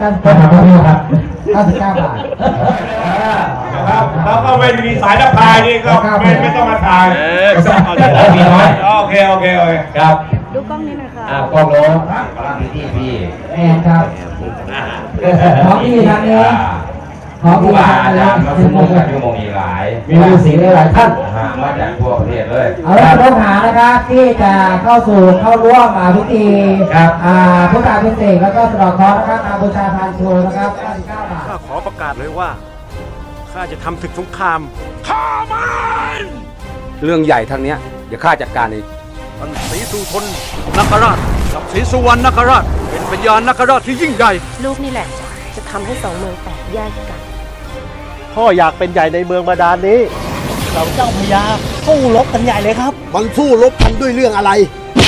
99 บาทนะครับแล้วก็ไม่มีสายนักพายนี่ก็ไม่ต้องมาถ่ายมีน้อยโอเคครับดูกล้องนี้หน่อยค่ะกล้องโน้ตกำลังพี่แอนครับของพี่ทางนี้ของพี่ทางนี้มาชั่วโมงอีกหลายมีฤาษีหลายท่านมาจากทั่วประเทศเลยเอาละต้องหานะครับที่จะเข้าร่วมพิธีพุทธาภิเษกแล้วก็สะเดาะเคราะห์นะครับมาบูชาพานโชว์นะครับ99 บาทขอประกาศเลยว่าข้าจะทำศึกสงครามฆ่ามันเรื่องใหญ่ทางนี้เดี๋ยวข้าจัดการเองท่านศรีสุทนนคราชกับศรีสุวรรณนคราชเป็นปัญญานคราชที่ยิ่งใหญ่ลูกนี่แหละจะทำให้2 เมืองแตกแยกกันพ่ออยากเป็นใหญ่ในเมืองบาดาลนี้เราเจ้าพญาสู้รบกันใหญ่เลยครับมันสู้รบกันด้วยเรื่องอะไร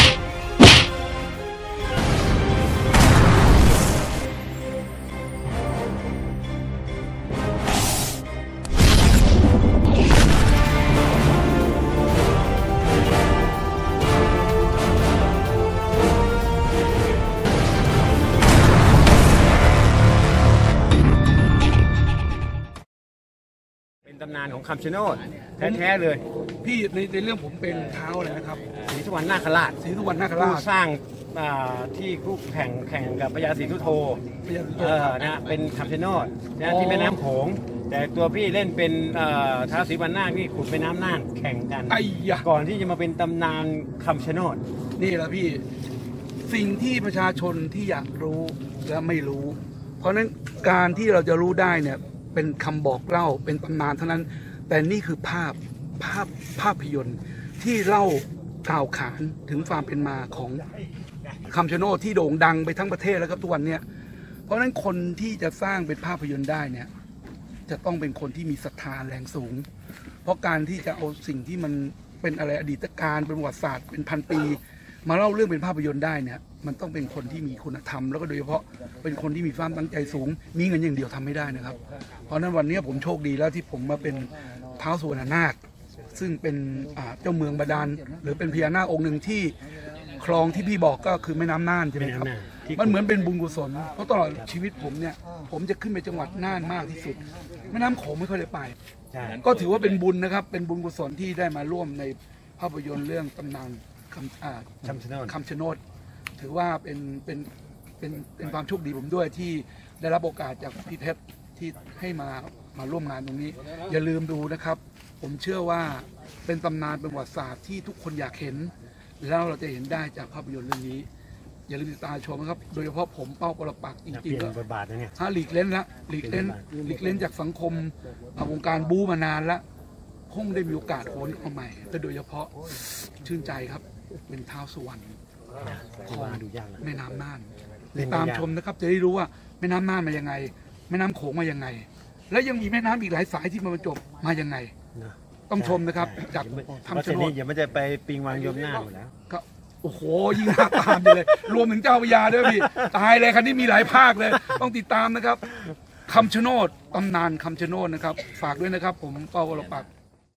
ตำนานของคำชะโนดแท้ๆเลยพี่ในเรื่องผมเป็นเท้าเลยนะครับศรีสุวรรณนาคราชสร้างที่คู่แข่งกับพญาศรีสุโธนะเป็นคำชะโนดนะที่แม่น้ำโขงแต่ตัวพี่เล่นเป็นท้าวศรีวรรณนาคนี่ขุดแม่น้ำน่านแข่งกันก่อนที่จะมาเป็นตำนานคำชะโนดนี่แหละพี่สิ่งที่ประชาชนที่อยากรู้และไม่รู้เพราะฉะนั้นการที่เราจะรู้ได้เนี่ยเป็นคำบอกเล่าเป็นตำนานเท่านั้นแต่นี่คือภาพยนตร์ที่เล่ากล่าวขานถึงความเป็นมาของคำชะโนดที่โด่งดังไปทั้งประเทศแล้วครับทุกวันนี้เพราะฉะนั้นคนที่จะสร้างเป็นภาพยนตร์ได้เนี่ยจะต้องเป็นคนที่มีศรัทธาแรงสูงเพราะการที่จะเอาสิ่งที่มันเป็นอะไรอดีตการเป็นประวัติศาสตร์เป็นพันปีมาเล่าเรื่องเป็นภาพยนตร์ได้เนี่ยมันต้องเป็นคนที่มีคุณธรรมแล้วก็โดยเฉพาะเป็นคนที่มีความตั้งใจสูงมีเงินอย่างเดียวทำไม่ได้นะครับเพราะนั้นวันนี้ผมโชคดีแล้วที่ผมมาเป็นท้าวสุวรรณนาคซึ่งเป็นเจ้าเมืองบาดาลหรือเป็นพญานาคองค์หนึ่งที่คลองที่พี่บอกก็คือแม่น้ำน่านใช่ไหมครับมันเหมือนเป็นบุญกุศลเพราะตลอดชีวิตผมเนี่ยผมจะขึ้นไปจังหวัดน่านมากที่สุดแม่น้ำโขงไม่ค่อยได้ไปก็ถือว่าเป็นบุญนะครับเป็นบุญกุศลที่ได้มาร่วมในภาพยนตร์เรื่องตำนานคำชะโนดถือว่าเป็นความโชคดีผมด้วยที่ได้รับโอกาสจากพี่เพชรที่ให้มาร่วมงานตรงนี้อย่าลืมดูนะครับผมเชื่อว่าเป็นตำนานเป็นประวัติศาสตร์ที่ทุกคนอยากเห็นแล้วเราจะเห็นได้จากภาพยนตร์เรื่องนี้อย่าลืมติดตามชมนะครับโดยเฉพาะผมเป้าปรปักษ์จริงๆก็ถ้าหลีกเล่นจากสังคมวงการบู๊มานานแล้วคงได้มีโอกาสโหนเข้าใหม่แต่โดยเฉพาะชื่นใจครับเป็นท้าวสุวรรณของแม่น้ำน่านติดตามชมนะครับจะได้รู้ว่าแม่น้ำน่านมายังไงแม่น้ำโขงมายังไงและยังมีแม่น้ำอีกหลายสายที่มาบรรจบมายังไงต้องชมนะครับจากคำชะโนดอย่าไม่จะไปปิงวังยมน่านอยู่แล้วก็โอ้โหยิ่งน่าตามเลยรวมถึงเจ้าพญาด้วยพี่ตายเลยคันนี้มีหลายภาคเลยต้องติดตามนะครับคำชะโนดตำนานคำชะโนดนะครับฝากด้วยนะครับผมเป้าวรปักษ์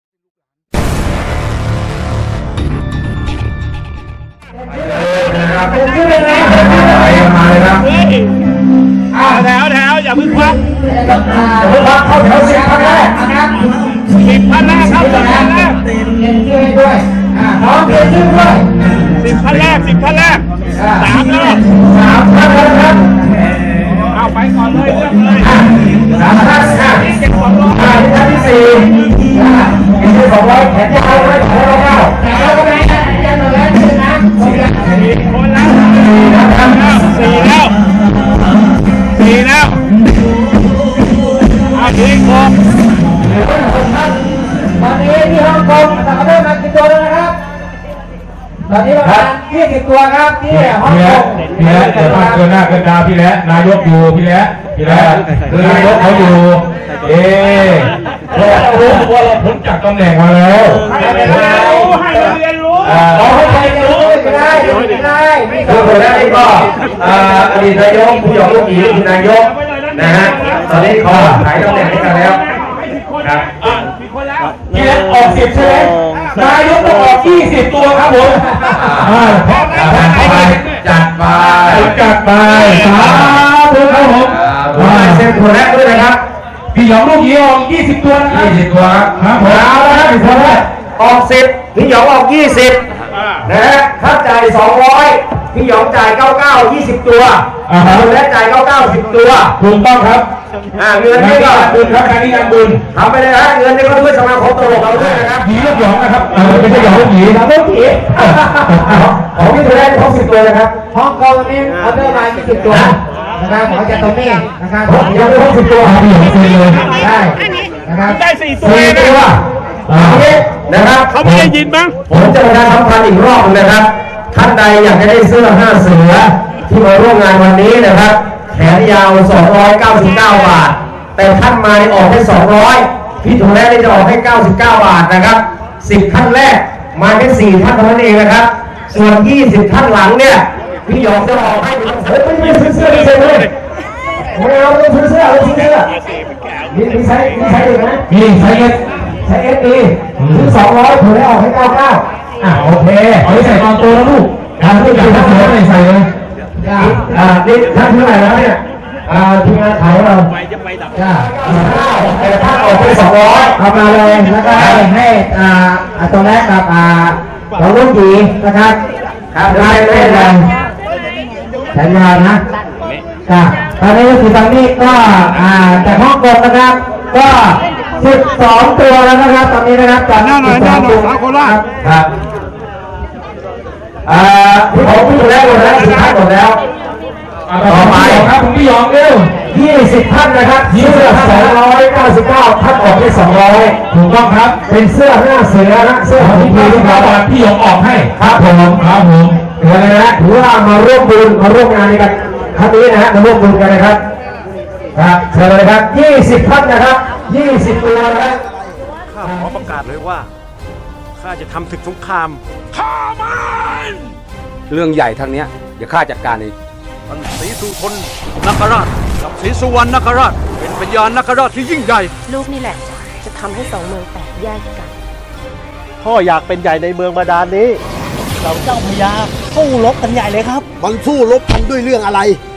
นะครับเป็นชื่อเป็นไงมาเลยครับแถวอย่าพึ่งควักเข้าแถว10 พันแรกนะครับ10 พันแรกครับ10 พันแรกเรียนชื่อด้วยน้องเรียนชื่อด้วย 10 พันแรก3 แล้ว 3 พันครับเอาไปก่อนเลยเรื่องเลย 3 พันท่านที่4200แขนยาวไว้ของเราแต่เราก็ไม่ได้จะเหลือชื่อนะคนละ4 แล้วเอาทีกองตอนนี้ที่ฮ่องกงเราได้มากี่ตัวแล้วนะครับตอนนี้ประมาณ20 ตัวครับที่ฮ่องกงพี่แล้วเดี๋ยวมาเกินหน้าเกินตาพี่แล้วนายกอยู่พี่แล้วคือนายกเขาอยู่เรารู้ว่าเราพ้นจากตำแหน่งมาแล้วให้เรียนรู้เราให้ใครเรียนรู้ไม่ได้คือคนแรกนี่ก็อดีตนายกผู้หยองลูกหยีคือนายกนะฮะตอนนี้ขอหายตำแหน่งให้กันแล้วครับพี่แล้วออก10ใช่ไหมนายกต้องออก20 ตัวครับผมจัดไปสาธุครับผมเป็นตัวแรกด้วยนะครับพี่หยองลูกหยีออก20 ตัวนะครับ20 ตัวครับผมเอาแล้วครับตัวแรกออก10พี่หยองออก20นะฮะค่าจ่าย200พี่หยองจ่าย99 20 ตัวตัวแรกจ่าย99 10 ตัวถูกต้องครับเงินนี่ก็บุญครับการนี้ยังบุญทำไปเลยนะเงินนี่ก็ด้วยสมาคมตลกเราด้วยนะครับหยีลูกหยองนะครับไม่ใช่หยองลูกหยีครับลูกหยีของพี่ตัวแรกครบ10 ตัวนะครับห้องกองนี้ออเดอร์มา20 ตัวนะครับขอจากตรงนี้นะครับยังไม่ครบ10 ตัวพี่หยองซื้อเลยได้นะครับได้4 ตัว 4 ตัวนะครับเขาไม่ได้ยินมั้งผมจะประชาสัมพันธ์อีกรอบนะครับท่านใดอยากจะได้เสื้อ5 เสือที่มาร่วมงานวันนี้นะครับแขนยาว299 บาทแต่ท่านมาออกให้200พี่ถุงแรกนี่จะออกให้99 บาทนะครับ10 ท่านแรกมาแค่4 ท่านเท่านั้นเองนะครับส่วน20 ท่านหลังเนี่ยพี่หยองจะออกให้ไม่ซื้อเสื้อไม่ใช่เลยไม่เอาไม่ซื้อเสื้อไม่ซื้อเสื้อมีใช้อีกไหมมีใช้เอสดีซื้อ200ถุงแรกออกให้99โอเคเอาไปใส่ตอนโตแล้วลูกลูกอยากได้เสื้อใส่เลยนี่ท่านเท่าไหร่แล้วเนี่ยทีมงานขายเราจ้าแต่ถ้าออกไป200เอามาเลยแล้วก็ให้ตัวแรกกับของลูกหยีนะครับได้เลยแถมยานะจ้าตอนนี้คือตอนนี้ก็จากฮ่องกงนะครับก็12 ตัวแล้วนะครับตอนนี้นะครับจาก12 ตัวครับพี่ตัวแรกหมดแล้ว10 ท่านหมดแล้วต่อไปครับคุณพี่หยองเร็ว20 ท่านนะครับเสื้อ299ท่านออกได้200ถูกต้องครับเป็นเสื้อ5 เสือนะเสื้อของพี่ทุกท่านพี่หยองออกให้ครับผมถือเลยนะถือว่ามาร่วมบุญมาร่วมงานในกันครั้งนี้นะฮะมาร่วมบุญกันนะครับครับเชิญเลยครับ20 ท่านนะครับ20 ตัวนะครับข้าขอประกาศเลยว่าข้าจะทำศึกสงครามฆ่ามันเรื่องใหญ่ทางเนี้ยเดี๋ยวข้าจัดการเองท่านศรีสุทนนคราชกับศรีสุวรรณนคราชเป็นพญานคราชที่ยิ่งใหญ่ลูกนี่แหละจะทำให้สองเมืองแตกแยกกันพ่ออยากเป็นใหญ่ในเมืองบาดาลนี้เราเจ้าพญาสู้รบกันใหญ่เลยครับมันสู้รบกันด้วยเรื่องอะไร